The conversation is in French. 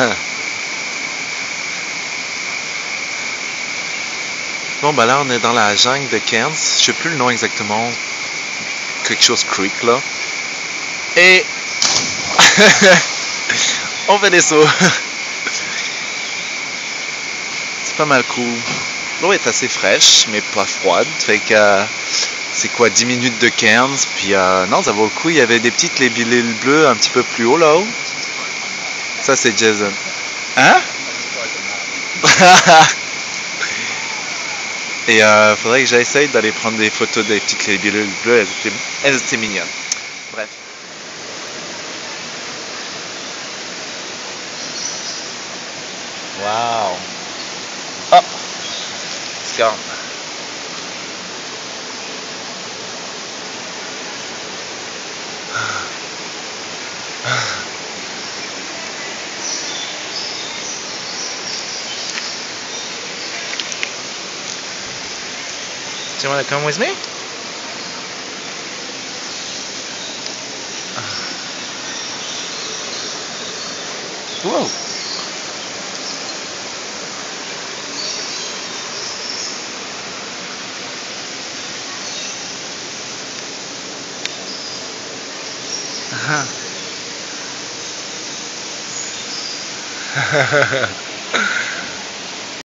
Bon, bah là, on est dans la jungle de Cairns. Je sais plus le nom exactement. Quelque chose Creek, là. Et... on fait des sauts. C'est pas mal cool. L'eau est assez fraîche, mais pas froide. Fait que... c'est quoi, 10 minutes de Cairns. Puis non, ça vaut le coup. Il y avait des petites libellules bleues un petit peu plus haut, là-haut. Ça, c'est Jason. Hein? Et faudrait que j'essaye d'aller prendre des photos des petites libellules bleues. Elles étaient mignonnes. Bref. Wow. Oh! It's gone. Do you want to come with me? Whoa! Uh-huh.